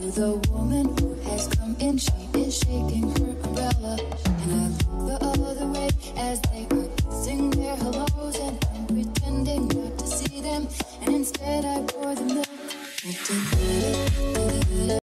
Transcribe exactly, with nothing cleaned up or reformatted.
the woman who has come in. She is shaking her umbrella, and I look the other way as they are kissing their hellos, and I'm pretending not to see them, and instead I pour the milk.